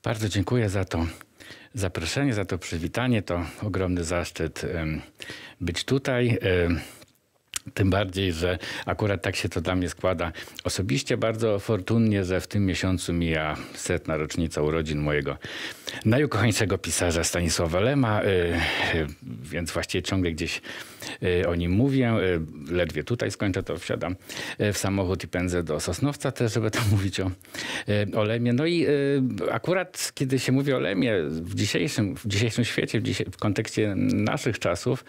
Bardzo dziękuję za to zaproszenie, za to przywitanie. To ogromny zaszczyt być tutaj. Tym bardziej, że akurat tak się to dla mnie składa. Osobiście bardzo fortunnie, że w tym miesiącu mija 100. rocznica urodzin mojego najukochańszego pisarza Stanisława Lema, więc właściwie ciągle gdzieś o nim mówię. Ledwie tutaj skończę, to wsiadam w samochód i pędzę do Sosnowca też, żeby tam mówić o Lemie. No i akurat kiedy się mówi o Lemie w dzisiejszym świecie, w kontekście naszych czasów,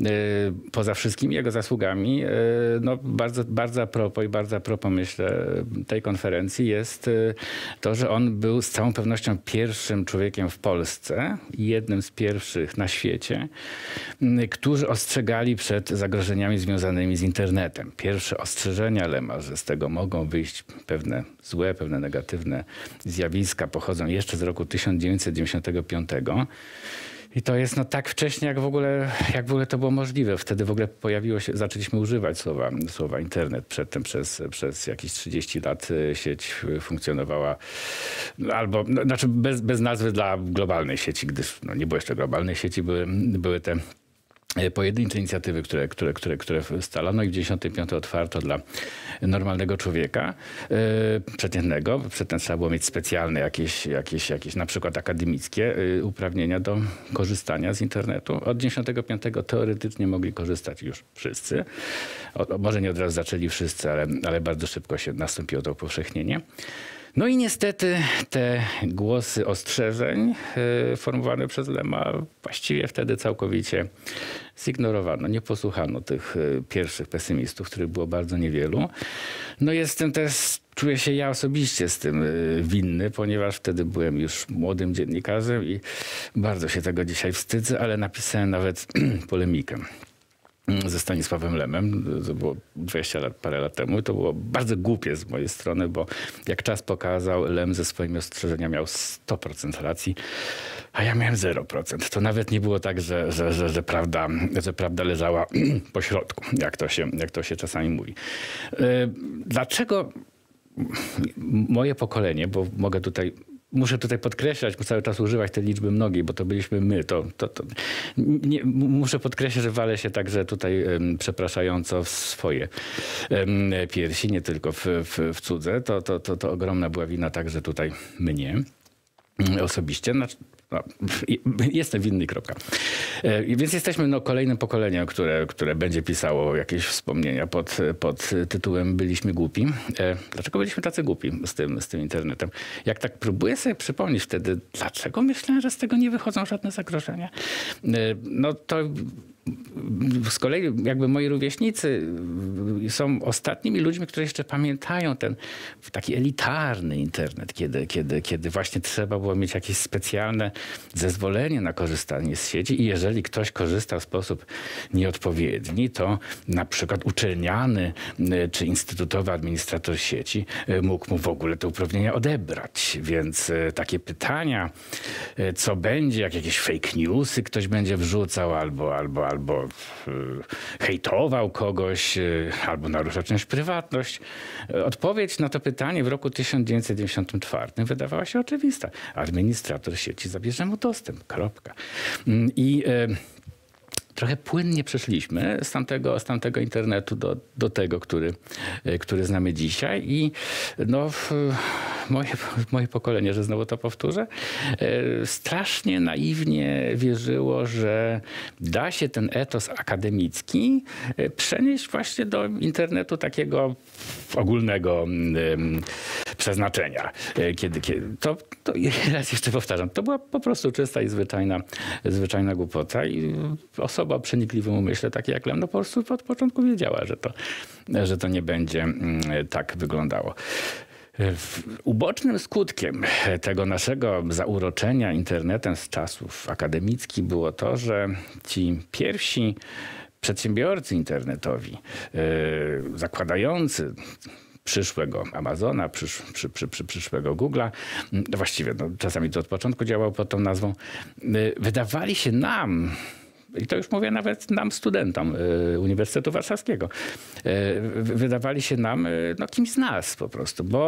poza wszystkimi jego zasługami, no bardzo a propos myślę tej konferencji jest to, że on był z całą pewnością pierwszym człowiekiem w Polsce i jednym z pierwszych na świecie, którzy ostrzegali przed zagrożeniami związanymi z internetem. Pierwsze ostrzeżenia Lema, że z tego mogą wyjść pewne złe, pewne negatywne zjawiska, pochodzą jeszcze z roku 1995. I to jest no tak wcześnie, jak w ogóle to było możliwe. Wtedy w ogóle zaczęliśmy używać słowa internet. Przedtem przez jakieś 30 lat sieć funkcjonowała albo, znaczy bez nazwy dla globalnej sieci, gdyż no nie było jeszcze globalnej sieci, były te pojedyncze inicjatywy, które scalano i w 1995 otwarto dla normalnego człowieka przeciętnego. Przedtem trzeba było mieć specjalne jakieś na przykład akademickie uprawnienia do korzystania z internetu. Od 1995 teoretycznie mogli korzystać już wszyscy. Może nie od razu zaczęli wszyscy, ale bardzo szybko nastąpiło to upowszechnienie. No i niestety te głosy ostrzeżeń formułowane przez Lema właściwie wtedy całkowicie zignorowano. Nie posłuchano tych pierwszych pesymistów, których było bardzo niewielu. No czuję się ja osobiście z tym winny, ponieważ wtedy byłem już młodym dziennikarzem i bardzo się tego dzisiaj wstydzę, ale napisałem nawet polemikę ze Stanisławem Lemem. To było 20 parę lat temu. To było bardzo głupie z mojej strony, bo jak czas pokazał, Lem ze swoimi ostrzeżeniami miał 100% racji, a ja miałem 0%. To nawet nie było tak, że prawda leżała po środku, jak to się czasami mówi. Dlaczego moje pokolenie, bo muszę tutaj podkreślać, bo cały czas używać tej liczby mnogiej, bo to byliśmy my. Muszę podkreślać, że walę się także tutaj przepraszająco w swoje piersi, nie tylko w cudze. To ogromna była wina także tutaj mnie osobiście. Jestem winny, kropka. Więc jesteśmy kolejnym pokoleniem, które będzie pisało jakieś wspomnienia pod tytułem Byliśmy głupi. Dlaczego byliśmy tacy głupi z tym internetem? Jak tak próbuję sobie przypomnieć wtedy, dlaczego myślałem, że z tego nie wychodzą żadne zagrożenia? No to z kolei jakby moi rówieśnicy są ostatnimi ludźmi, którzy jeszcze pamiętają ten taki elitarny internet, kiedy właśnie trzeba było mieć jakieś specjalne zezwolenie na korzystanie z sieci i jeżeli ktoś korzystał w sposób nieodpowiedni, to na przykład uczelniany czy instytutowy administrator sieci mógł mu w ogóle te uprawnienia odebrać. Więc takie pytania, co będzie, jak jakieś fake newsy ktoś będzie wrzucał albo hejtował kogoś, albo naruszał czyjąś prywatność. Odpowiedź na to pytanie w roku 1994 wydawała się oczywista. Administrator sieci zabierze mu dostęp. Kropka. I trochę płynnie przeszliśmy z tamtego internetu do tego, który znamy dzisiaj. I no, moje pokolenie, że znowu to powtórzę, strasznie naiwnie wierzyło, że da się ten etos akademicki przenieść właśnie do internetu takiego ogólnego przeznaczenia. To raz jeszcze powtarzam, to była po prostu czysta i zwyczajna głupota i osoba o przenikliwym umyśle, takie jak Lem, no po prostu od początku wiedziała, że to nie będzie tak wyglądało. Ubocznym skutkiem tego naszego zauroczenia internetem z czasów akademickich było to, że ci pierwsi przedsiębiorcy internetowi, zakładający przyszłego Amazona, przyszłego Google'a, właściwie no, czasami to od początku działało pod tą nazwą, wydawali się nam, i to już mówię nawet nam, studentom Uniwersytetu Warszawskiego, wydawali się nam no, kimś z nas po prostu, bo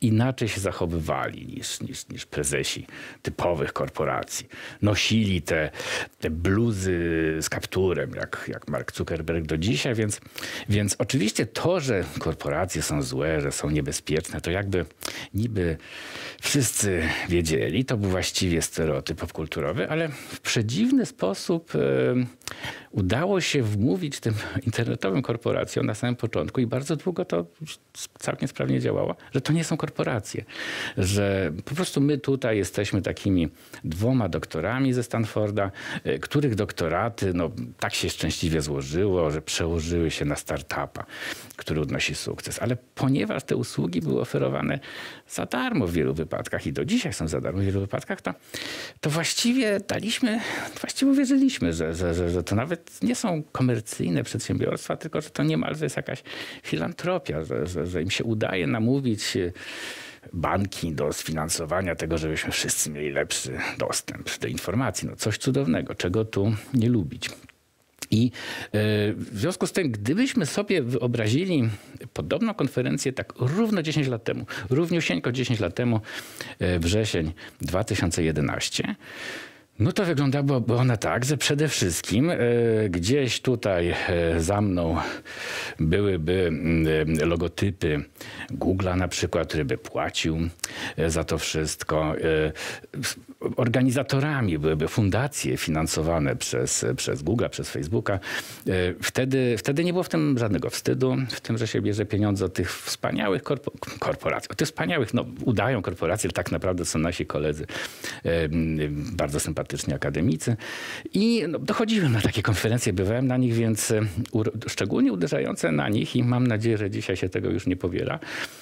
inaczej się zachowywali niż prezesi typowych korporacji. Nosili te bluzy z kapturem, jak Mark Zuckerberg do dzisiaj, więc oczywiście to, że korporacje są złe, że są niebezpieczne, to jakby niby wszyscy wiedzieli, to był właściwie stereotyp popkulturowy, ale w przedziwny sposób udało się wmówić tym internetowym korporacjom na samym początku i bardzo długo to całkiem sprawnie działało, że to nie są korporacje, że po prostu my tutaj jesteśmy takimi 2 doktorami ze Stanforda, których doktoraty tak się szczęśliwie złożyło, że przełożyły się na startupa, który odnosi sukces. Ale ponieważ te usługi były oferowane za darmo w wielu wypadkach i do dzisiaj są za darmo w wielu wypadkach, to właściwie uwierzyliśmy, że to nawet nie są komercyjne przedsiębiorstwa, tylko że to niemalże jest jakaś filantropia, że im się udaje namówić banki do sfinansowania tego, żebyśmy wszyscy mieli lepszy dostęp do informacji. Coś cudownego, czego tu nie lubić. I w związku z tym, gdybyśmy sobie wyobrazili podobną konferencję tak równo 10 lat temu, równiusieńko 10 lat temu, wrzesień 2011, to wyglądałaby ona tak, że przede wszystkim gdzieś tutaj za mną byłyby logotypy Google'a na przykład, który by płacił za to wszystko. Organizatorami byłyby fundacje finansowane przez Google'a, przez Facebooka. Wtedy nie było w tym żadnego wstydu, w tym, że się bierze pieniądze od tych wspaniałych korporacji. Od tych wspaniałych, udają korporacje, ale tak naprawdę są nasi koledzy, bardzo sympatyczni akademicy. I dochodziłem na takie konferencje, bywałem na nich, więc szczególnie uderzające na nich i mam nadzieję, że dzisiaj się tego już nie powiela.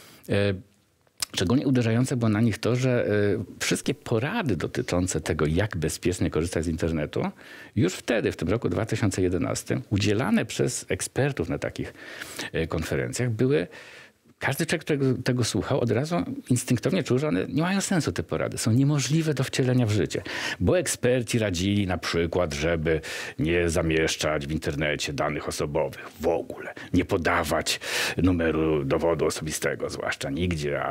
Szczególnie uderzające było na nich to, że wszystkie porady dotyczące tego, jak bezpiecznie korzystać z internetu, już wtedy, w tym roku 2011, udzielane przez ekspertów na takich konferencjach były. Każdy człowiek, który tego słuchał, od razu instynktownie czuł, że one nie mają sensu, te porady. Są niemożliwe do wcielenia w życie. Bo eksperci radzili na przykład, żeby nie zamieszczać w internecie danych osobowych w ogóle. Nie podawać numeru dowodu osobistego, zwłaszcza nigdzie,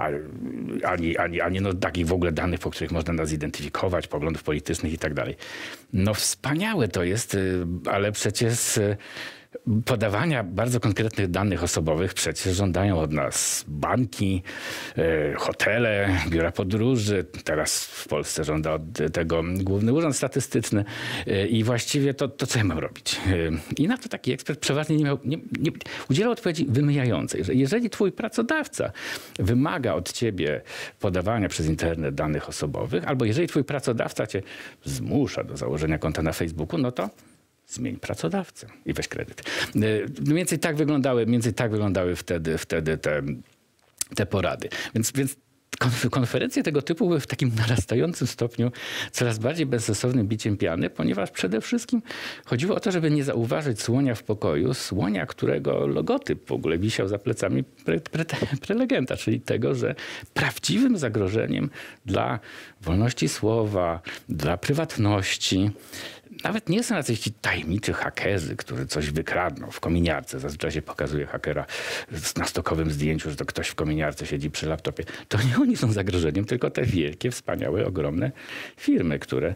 ani takich w ogóle danych, po których można nas zidentyfikować, poglądów politycznych i tak dalej. Wspaniałe to jest, ale przecież podawania bardzo konkretnych danych osobowych przecież żądają od nas banki, hotele, biura podróży. Teraz w Polsce żąda od tego Główny Urząd Statystyczny. I właściwie to co ja mam robić? I na to taki ekspert przeważnie nie udzielał odpowiedzi wymijającej, że jeżeli twój pracodawca wymaga od ciebie podawania przez internet danych osobowych, albo jeżeli twój pracodawca cię zmusza do założenia konta na Facebooku, to zmień pracodawcę i weź kredyt. Mniej więcej tak wyglądały wtedy te porady. Więc konferencje tego typu były w takim narastającym stopniu coraz bardziej bezsensownym biciem piany, ponieważ przede wszystkim chodziło o to, żeby nie zauważyć słonia w pokoju, słonia, którego logotyp w ogóle wisiał za plecami prelegenta, czyli tego, że prawdziwym zagrożeniem dla wolności słowa, dla prywatności, nawet nie są jacyś tajemniczy hakerzy, którzy coś wykradną w kominiarce. Zazwyczaj się pokazuje hakera na stokowym zdjęciu, że to ktoś w kominiarce siedzi przy laptopie. To nie oni są zagrożeniem, tylko te wielkie, wspaniałe, ogromne firmy, które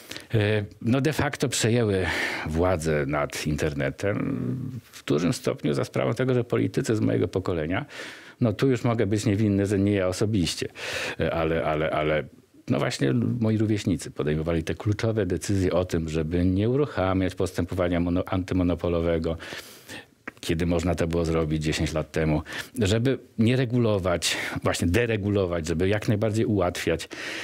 de facto przejęły władzę nad internetem w dużym stopniu za sprawą tego, że politycy z mojego pokolenia, tu już mogę być niewinny, że nie ja osobiście, ale właśnie moi rówieśnicy podejmowali te kluczowe decyzje o tym, żeby nie uruchamiać postępowania antymonopolowego, kiedy można to było zrobić 10 lat temu, żeby nie regulować, właśnie deregulować, żeby jak najbardziej ułatwiać.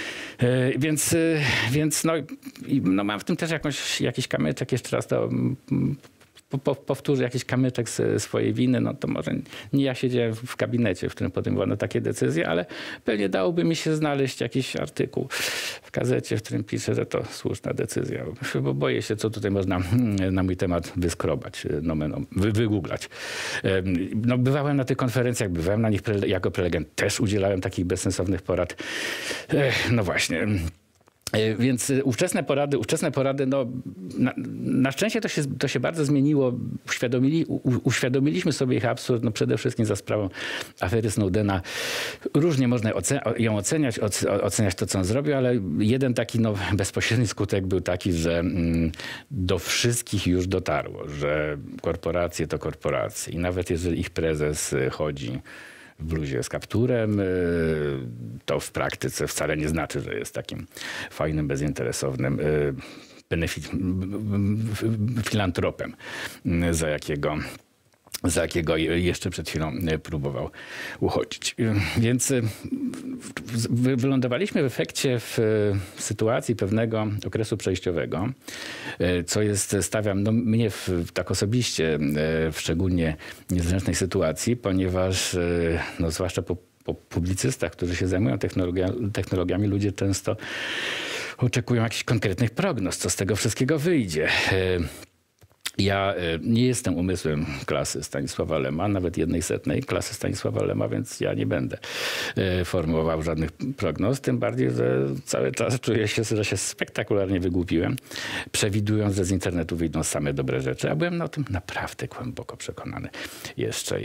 Więc mam w tym też jakiś kamyczek, jeszcze raz to powtórzę jakiś kamyczek swojej winy, to może nie ja siedziałem w gabinecie, w którym podejmowano takie decyzje, ale pewnie dałoby mi się znaleźć jakiś artykuł w gazecie, w którym piszę, że to słuszna decyzja. Bo boję się, co tutaj można na mój temat wyskrobać, wygooglać. Bywałem na tych konferencjach, bywałem na nich jako prelegent, też udzielałem takich bezsensownych porad. Właśnie. Więc ówczesne porady no, na szczęście to się bardzo zmieniło. Uświadomiliśmy sobie ich absurd, no przede wszystkim za sprawą afery Snowdena. Różnie można ją oceniać to, co on zrobił, ale jeden taki no, bezpośredni skutek był taki, że do wszystkich już dotarło, że korporacje to korporacje i nawet jeżeli ich prezes chodzi w bluzie z kapturem, to w praktyce wcale nie znaczy, że jest takim fajnym, bezinteresownym filantropem, za jakiego jeszcze przed chwilą próbował uchodzić. Więc wylądowaliśmy w efekcie w sytuacji pewnego okresu przejściowego, co stawia no, mnie tak osobiście w szczególnie niezręcznej sytuacji, ponieważ no, zwłaszcza po publicystach, którzy się zajmują technologiami, ludzie często oczekują jakichś konkretnych prognoz, co z tego wszystkiego wyjdzie. Ja nie jestem umysłem klasy Stanisława Lema, nawet 1/100 klasy Stanisława Lema, więc ja nie będę formułował żadnych prognoz, tym bardziej, że cały czas czuję się, że się spektakularnie wygłupiłem, przewidując, że z internetu wyjdą same dobre rzeczy, a byłem o tym naprawdę głęboko przekonany. Jeszcze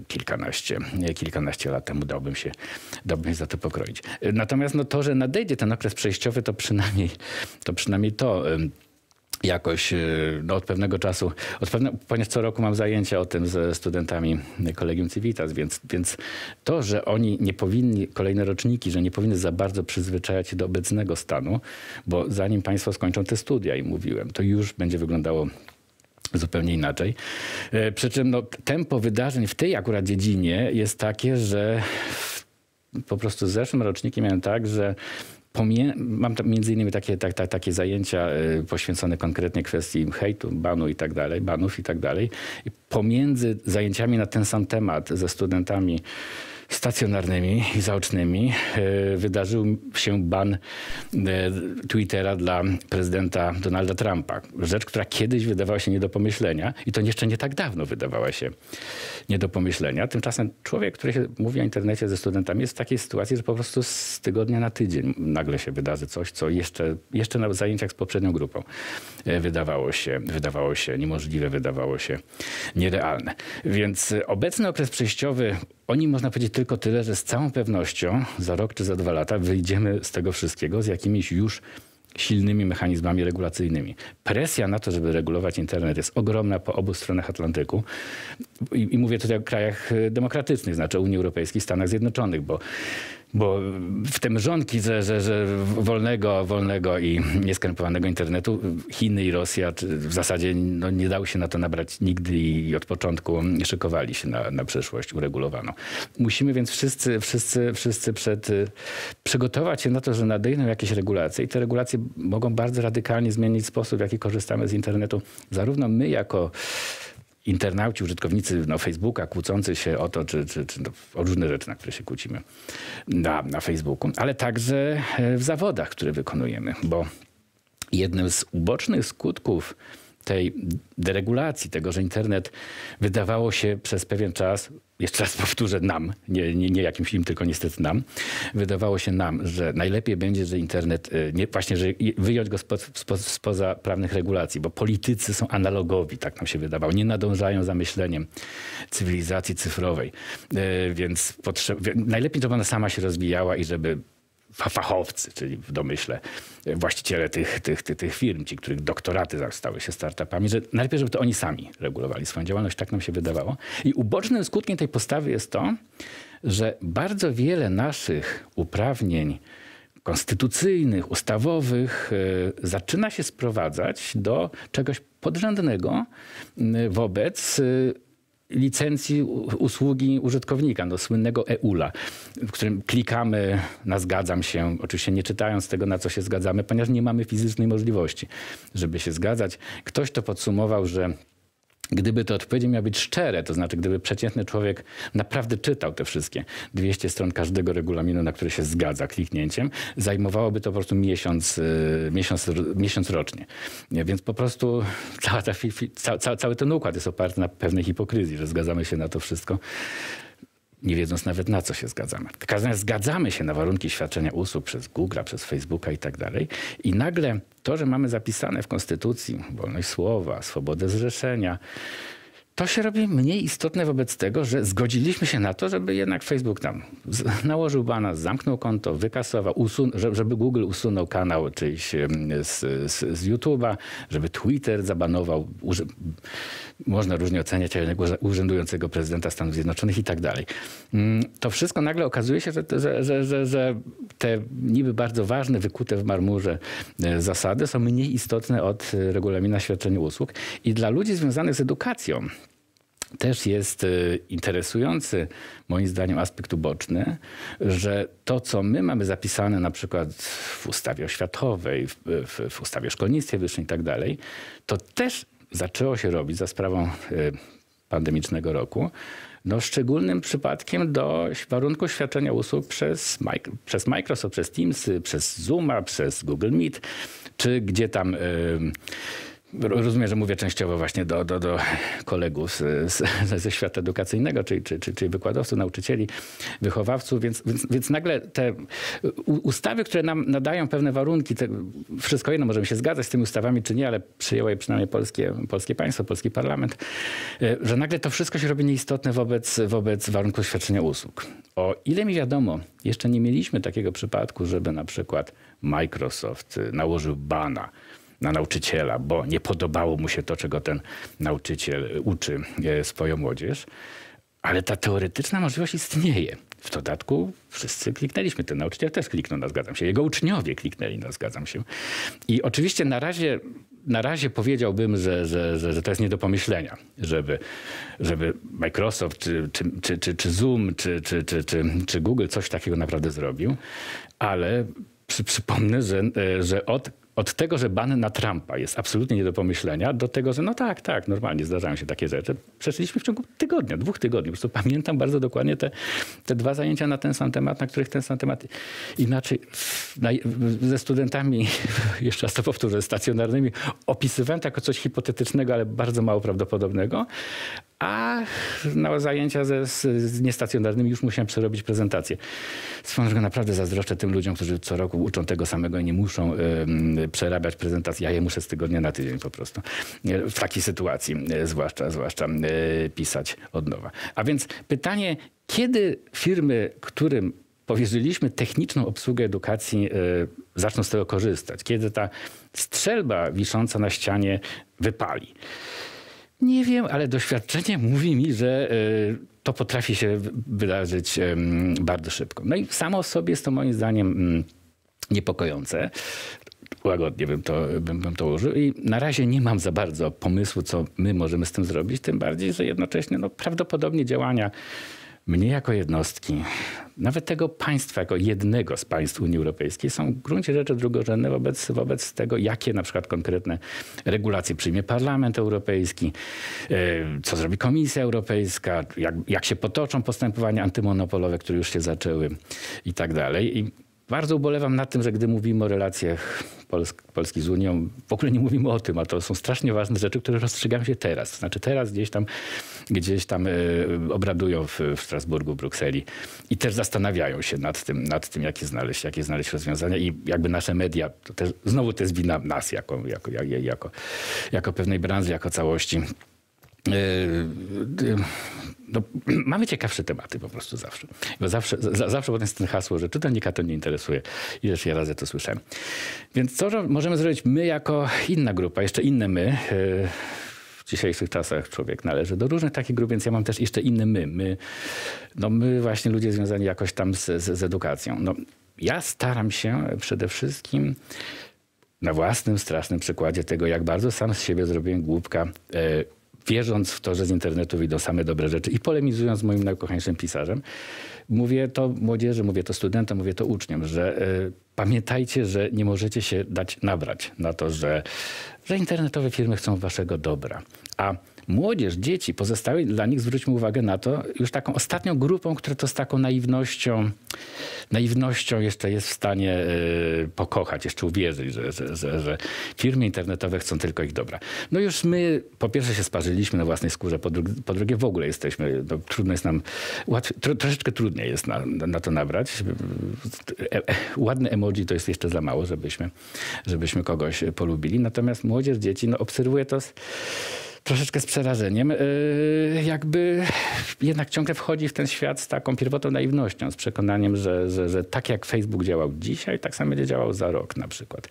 kilkanaście lat temu dałbym się za to pokroić. Natomiast no, to, że nadejdzie ten okres przejściowy, to przynajmniej to jakoś no, od pewnego czasu, ponieważ co roku mam zajęcia o tym ze studentami Collegium Civitas, więc to, że oni nie powinni, kolejne roczniki, że nie powinny za bardzo przyzwyczajać się do obecnego stanu, bo zanim państwo skończą te studia, i mówiłem, to już będzie wyglądało zupełnie inaczej. Przy czym no, tempo wydarzeń w tej akurat dziedzinie jest takie, że po prostu z zeszłym rocznikiem miałem tak, że mam tam między innymi takie zajęcia poświęcone konkretnie kwestii hejtu, banów i tak dalej. I pomiędzy zajęciami na ten sam temat ze studentami stacjonarnymi i zaocznymi wydarzył się ban Twittera dla prezydenta Donalda Trumpa. Rzecz, która kiedyś wydawała się nie do pomyślenia i to jeszcze nie tak dawno wydawała się nie do pomyślenia. Tymczasem człowiek, który się mówi o internecie ze studentami, jest w takiej sytuacji, że po prostu z tygodnia na tydzień nagle się wydarzy coś, co jeszcze na zajęciach z poprzednią grupą wydawało się niemożliwe, wydawało się nierealne. Więc obecny okres przejściowy, można powiedzieć tylko tyle, że z całą pewnością za rok czy za 2 lata wyjdziemy z tego wszystkiego z jakimiś już silnymi mechanizmami regulacyjnymi. Presja na to, żeby regulować internet, jest ogromna po obu stronach Atlantyku. I mówię tutaj o krajach demokratycznych, znaczy Unii Europejskiej, Stanach Zjednoczonych, bo w te mrzonki, że wolnego i nieskrępowanego internetu Chiny i Rosja w zasadzie no, nie dały się na to nabrać nigdy i od początku szykowali się na przyszłość uregulowaną. Musimy więc wszyscy przygotować się na to, że nadejdą jakieś regulacje i te regulacje mogą bardzo radykalnie zmienić sposób, w jaki korzystamy z internetu. Zarówno my jako internauci, użytkownicy Facebooka kłócący się o to, czy o różne rzeczy, na które się kłócimy na Facebooku, ale także w zawodach, które wykonujemy, bo jednym z ubocznych skutków tej deregulacji, tego, że internet wydawało się przez pewien czas, jeszcze raz powtórzę, nam, nie jakimś im, tylko niestety nam, wydawało się nam, że najlepiej będzie, że internet, że wyjąć go spoza prawnych regulacji, bo politycy są analogowi, tak nam się wydawało, nie nadążają za myśleniem cywilizacji cyfrowej, więc najlepiej, żeby ona sama się rozwijała i żeby fachowcy, czyli w domyśle właściciele tych firm, ci, których doktoraty stały się startupami, że najlepiej, żeby to oni sami regulowali swoją działalność, tak nam się wydawało. I ubocznym skutkiem tej postawy jest to, że bardzo wiele naszych uprawnień konstytucyjnych, ustawowych zaczyna się sprowadzać do czegoś podrzędnego wobec licencji usługi użytkownika, do słynnego EULA, w którym klikamy na zgadzam się, oczywiście nie czytając tego, na co się zgadzamy, ponieważ nie mamy fizycznej możliwości, żeby się zgadzać. Ktoś to podsumował, że gdyby te odpowiedzi miały być szczere, to znaczy gdyby przeciętny człowiek naprawdę czytał te wszystkie 200 stron każdego regulaminu, na który się zgadza kliknięciem, zajmowałoby to po prostu miesiąc rocznie. Więc po prostu cały ten układ jest oparty na pewnej hipokryzji, że zgadzamy się na to wszystko. nie wiedząc nawet na co się zgadzamy. W każdym razie zgadzamy się na warunki świadczenia usług przez Google'a, przez Facebooka i tak dalej. I nagle to, że mamy zapisane w Konstytucji wolność słowa, swobodę zrzeszenia, to się robi mniej istotne wobec tego, że zgodziliśmy się na to, żeby jednak Facebook tam nałożył bana, zamknął konto, wykasował, żeby Google usunął kanał czyjś z YouTube'a, żeby Twitter zabanował, można różnie oceniać urzędującego prezydenta Stanów Zjednoczonych i tak dalej. To wszystko nagle okazuje się, że te niby bardzo ważne, wykute w marmurze zasady są mniej istotne od regulaminu świadczenia usług. I dla ludzi związanych z edukacją też jest interesujący, moim zdaniem, aspekt uboczny, że to, co my mamy zapisane na przykład w ustawie oświatowej, w ustawie o szkolnictwie wyższym i tak dalej, to też zaczęło się robić za sprawą pandemicznego roku, no szczególnym przypadkiem do warunków świadczenia usług przez Microsoft, przez Teams, przez Zooma, przez Google Meet, czy gdzie tam... Rozumiem, że mówię częściowo właśnie do kolegów ze świata edukacyjnego, czyli wykładowców, nauczycieli, wychowawców, więc nagle te ustawy, które nam nadają pewne warunki, wszystko jedno, możemy się zgadzać z tymi ustawami czy nie, ale przyjęło je przynajmniej polskie państwo, polski parlament, że nagle to wszystko się robi nieistotne wobec warunków świadczenia usług. O ile mi wiadomo, jeszcze nie mieliśmy takiego przypadku, żeby na przykład Microsoft nałożył bana na nauczyciela, bo nie podobało mu się to, czego ten nauczyciel uczy swoją młodzież. Ale ta teoretyczna możliwość istnieje. W dodatku wszyscy kliknęliśmy. Ten nauczyciel też kliknął na zgadzam się. Jego uczniowie kliknęli na zgadzam się. I oczywiście na razie powiedziałbym, że to jest nie do pomyślenia, żeby Microsoft, czy Zoom, czy Google coś takiego naprawdę zrobił. Ale przypomnę, że od tego, że ban na Trumpa jest absolutnie nie do pomyślenia, do tego, że no tak, normalnie zdarzają się takie rzeczy. Przeszliśmy w ciągu tygodnia, 2 tygodni. Po prostu pamiętam bardzo dokładnie te 2 zajęcia na ten sam temat, na których ten sam temat inaczej ze studentami, jeszcze raz to powtórzę, stacjonarnymi, opisywałem to jako coś hipotetycznego, ale bardzo mało prawdopodobnego. A na zajęcia z niestacjonarnymi już musiałem przerobić prezentację. Swoją drogą naprawdę zazdroszczę tym ludziom, którzy co roku uczą tego samego i nie muszą przerabiać prezentacji. Ja je muszę z tygodnia na tydzień po prostu. W takiej sytuacji zwłaszcza pisać od nowa. A więc pytanie, kiedy firmy, którym powierzyliśmy techniczną obsługę edukacji, zaczną z tego korzystać? Kiedy ta strzelba wisząca na ścianie wypali? Nie wiem, ale doświadczenie mówi mi, że to potrafi się wydarzyć bardzo szybko. No i samo w sobie jest to moim zdaniem niepokojące. Łagodnie bym to użył. I na razie nie mam za bardzo pomysłu, co my możemy z tym zrobić. Tym bardziej, że jednocześnie prawdopodobnie działania mnie jako jednostki, nawet tego państwa, jako jednego z państw Unii Europejskiej, są w gruncie rzeczy drugorzędne wobec tego, jakie na przykład konkretne regulacje przyjmie Parlament Europejski, co zrobi Komisja Europejska, jak się potoczą postępowania antymonopolowe, które już się zaczęły i tak dalej. I bardzo ubolewam nad tym, że gdy mówimy o relacjach Polski z Unią, w ogóle nie mówimy o tym, a to są strasznie ważne rzeczy, które rozstrzygają się teraz. To znaczy teraz gdzieś tam obradują w Strasburgu, Brukseli i też zastanawiają się nad tym jakie znaleźć rozwiązania i jakby nasze media, znowu to jest wina nas jako pewnej branży, jako całości. No, mamy ciekawsze tematy po prostu zawsze. Bo zawsze potem jest ten hasło, że czytelnika to nie interesuje. Ileż ja razy to słyszałem. Więc co możemy zrobić my jako inna grupa, jeszcze inne my? W dzisiejszych czasach człowiek należy do różnych takich grup, więc ja mam też jeszcze inne my. My właśnie ludzie związani jakoś tam z edukacją. No, ja staram się przede wszystkim na własnym strasznym przykładzie tego, jak bardzo sam z siebie zrobiłem głupka, wierząc w to, że z internetu wyjdą same dobre rzeczy i polemizując z moim najukochańszym pisarzem, mówię to młodzieży, mówię to studentom, mówię to uczniom, że pamiętajcie, że nie możecie się dać nabrać na to, że internetowe firmy chcą waszego dobra. A młodzież, dzieci, pozostałe, dla nich zwróćmy uwagę na to, już taką ostatnią grupą, która to z taką naiwnością jeszcze jest w stanie pokochać, jeszcze uwierzyć, że firmy internetowe chcą tylko ich dobra. No już my po pierwsze się sparzyliśmy na własnej skórze, po drugie w ogóle jesteśmy, no, trudno jest nam, troszeczkę trudniej jest na to nabrać. Ładne emoji to jest jeszcze za mało, żebyśmy kogoś polubili. Natomiast młodzież, dzieci, no obserwuję to troszeczkę z przerażeniem. Jakby jednak ciągle wchodzi w ten świat z taką pierwotną naiwnością, z przekonaniem, że tak jak Facebook działał dzisiaj, tak samo będzie działał za rok na przykład.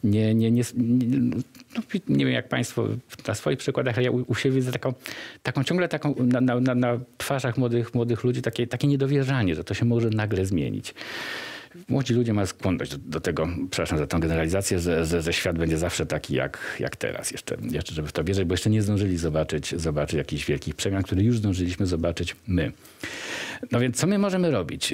Nie wiem jak państwo na swoich przykładach, ale ja u siebie widzę ciągle na twarzach młodych ludzi takie niedowierzanie, że to się może nagle zmienić. Młodzi ludzie mają skłonność do tego, przepraszam za tę generalizację, że świat będzie zawsze taki jak teraz. Jeszcze żeby w to wierzyć, bo jeszcze nie zdążyli zobaczyć jakichś wielkich przemian, które już zdążyliśmy zobaczyć my. No więc co my możemy robić?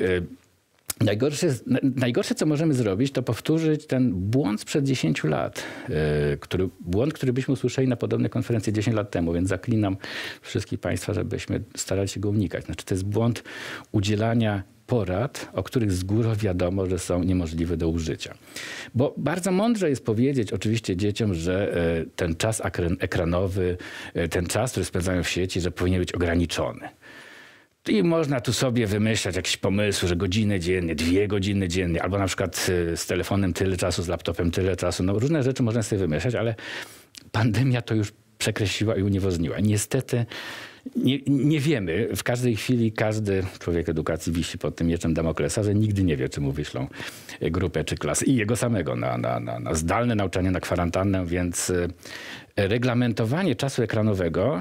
Najgorsze, co możemy zrobić, to powtórzyć ten błąd sprzed 10 lat. Błąd, który byśmy usłyszeli na podobnej konferencji 10 lat temu, więc zaklinam wszystkich państwa, żebyśmy starali się go unikać. Znaczy, to jest błąd udzielania porad, o których z góry wiadomo, że są niemożliwe do użycia. Bo bardzo mądrze jest powiedzieć oczywiście dzieciom, że ten czas ekranowy, ten czas, który spędzają w sieci, że powinien być ograniczony. I można tu sobie wymyślać jakieś pomysły, że godziny dziennie, 2 godziny dziennie, albo na przykład z telefonem tyle czasu, z laptopem tyle czasu. No różne rzeczy można sobie wymyślać, ale pandemia to już przekreśliła i uniemożliwiła. Niestety nie wiemy. W każdej chwili każdy człowiek edukacji wisi pod tym mieczem Damoklesa, że nigdy nie wie, czy mu wyślą grupę czy klasę. I jego samego na zdalne nauczanie, na kwarantannę, więc reglamentowanie czasu ekranowego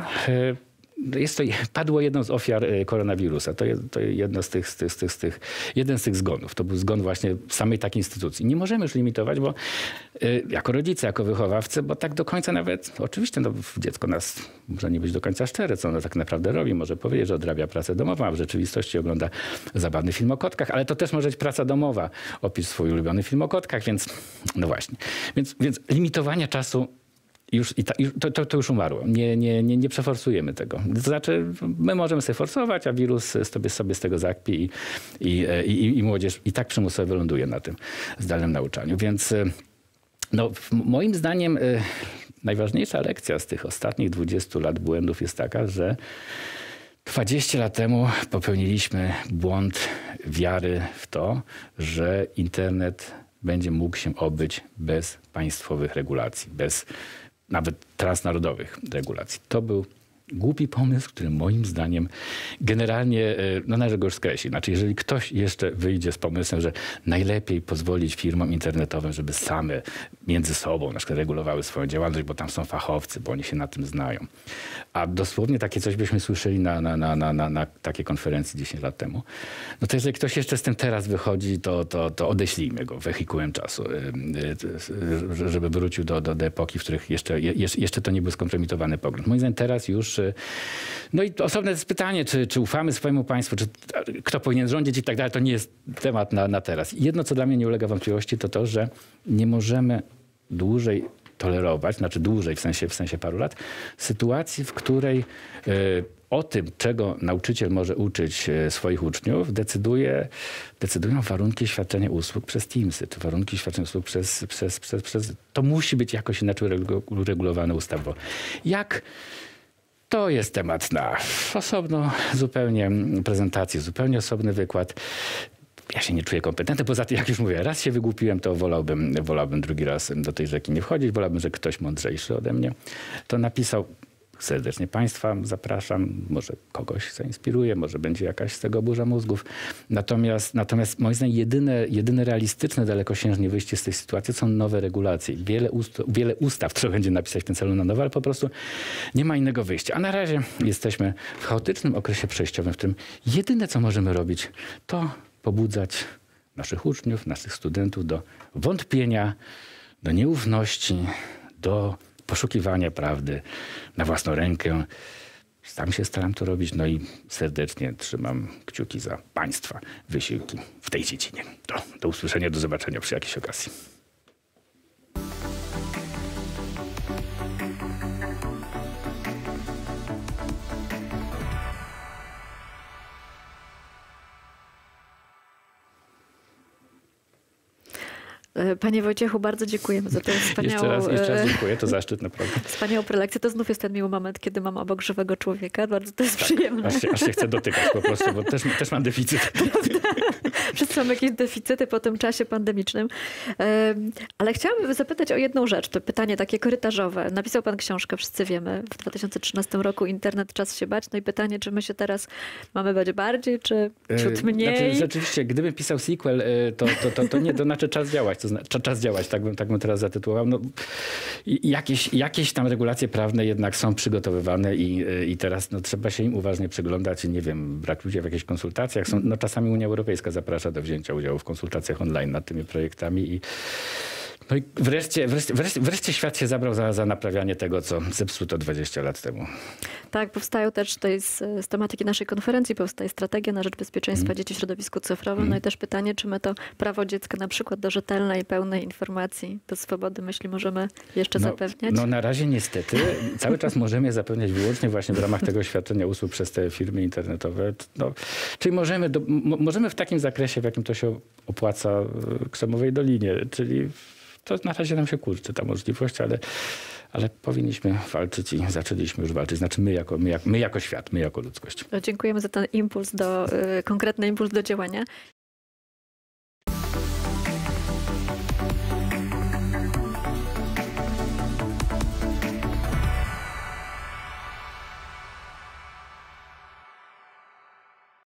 padło jedną z ofiar koronawirusa. To jeden z tych zgonów. To był zgon właśnie samej takiej instytucji. Nie możemy już limitować, bo jako rodzice, jako wychowawcy, bo tak do końca nawet, oczywiście dziecko nas może nie być do końca szczere, co ono tak naprawdę robi. Może powiedzieć, że odrabia pracę domową, a w rzeczywistości ogląda zabawny film o kotkach, ale to też może być praca domowa. Opisz swój ulubiony film o kotkach, więc no właśnie. Więc limitowanie czasu to już umarło. Nie przeforsujemy tego. To znaczy, my możemy sobie forsować, a wirus sobie z tego zakpi i młodzież i tak przymusowo wyląduje na tym zdalnym nauczaniu. Więc no, moim zdaniem najważniejsza lekcja z tych ostatnich 20 lat błędów jest taka, że 20 lat temu popełniliśmy błąd wiary w to, że internet będzie mógł się obyć bez państwowych regulacji, bez nawet transnarodowych regulacji. To był głupi pomysł, który moim zdaniem generalnie należy go już skreślić. Znaczy, jeżeli ktoś jeszcze wyjdzie z pomysłem, że najlepiej pozwolić firmom internetowym, żeby same między sobą na przykład regulowały swoją działalność, bo tam są fachowcy, bo oni się na tym znają. A dosłownie takie coś byśmy słyszeli na takiej konferencji 10 lat temu. No to jeżeli ktoś jeszcze z tym teraz wychodzi, to odeślijmy go wehikułem czasu, żeby wrócił do epoki, w których jeszcze to nie był skompromitowany pogląd. Moim zdaniem teraz już no i osobne jest pytanie, czy ufamy swojemu państwu, czy kto powinien rządzić i tak dalej. To nie jest temat na teraz. Jedno, co dla mnie nie ulega wątpliwości, to to, że nie możemy dłużej tolerować, znaczy dłużej w sensie paru lat, sytuacji, w której o tym, czego nauczyciel może uczyć swoich uczniów, decydują warunki świadczenia usług przez Teamsy, czy warunki świadczenia usług przez... To musi być jakoś inaczej uregulowane ustawowo. To jest temat na osobną zupełnie prezentację, zupełnie osobny wykład. Ja się nie czuję kompetentny. Poza tym, jak już mówię, raz się wygłupiłem, to wolałbym drugi raz do tej rzeki nie wchodzić. Wolałbym, że ktoś mądrzejszy ode mnie to napisał. Serdecznie państwa zapraszam. Może kogoś zainspiruje, może będzie jakaś z tego burza mózgów. Natomiast moim zdaniem jedyne realistyczne, dalekosiężnie wyjście z tej sytuacji są nowe regulacje. Wiele ustaw trzeba będzie napisać w tym celu na nowo, ale po prostu nie ma innego wyjścia. A na razie jesteśmy w chaotycznym okresie przejściowym, w którym jedyne, co możemy robić, to pobudzać naszych uczniów, naszych studentów do wątpienia, do nieufności, do poszukiwania prawdy na własną rękę. Sam się staram to robić, no i serdecznie trzymam kciuki za państwa wysiłki w tej dziedzinie. Do usłyszenia, do zobaczenia przy jakiejś okazji. Panie Wojciechu, bardzo dziękujemy za tę wspaniałą... Jeszcze raz dziękuję, to zaszczyt naprawdę. Wspaniałą prelekcję. To znów jest ten miły moment, kiedy mam obok żywego człowieka. Bardzo to jest przyjemne. Aż się chcę dotykać po prostu, bo też mam deficyt. Wszyscy mamy jakieś deficyty po tym czasie pandemicznym. Ale chciałabym zapytać o jedną rzecz. To pytanie takie korytarzowe. Napisał pan książkę, wszyscy wiemy, w 2013 roku Internet, czas się bać. No i pytanie, czy my się teraz mamy bać bardziej, czy ciut mniej? Znaczy, rzeczywiście, gdybym pisał sequel, to nie, to znaczy czas działać. To znaczy, czas działać, tak bym teraz zatytułował. No, jakieś tam regulacje prawne jednak są przygotowywane i teraz no, trzeba się im uważnie przyglądać. Nie wiem, brak ludzi w jakichś konsultacjach. No, czasami Unia Europejska zaprasza do wzięcia udziału w konsultacjach online nad tymi projektami. No i wreszcie świat się zabrał za naprawianie tego, co zepsuto 20 lat temu. Tak, powstają też tutaj z tematyki naszej konferencji, powstaje strategia na rzecz bezpieczeństwa dzieci w środowisku cyfrowym. No i też pytanie, czy my to prawo dziecka na przykład do rzetelnej i pełnej informacji, do swobody myśli możemy jeszcze zapewniać? No na razie niestety. Cały czas możemy je zapewniać wyłącznie właśnie w ramach tego świadczenia usług przez te firmy internetowe. No, czyli możemy w takim zakresie, w jakim to się opłaca Krzemowej Dolinie, czyli to na razie nam się kurczy ta możliwość, ale powinniśmy walczyć i zaczęliśmy już walczyć. Znaczy my jako świat, my jako ludzkość. Dziękujemy za ten impuls konkretny impuls do działania.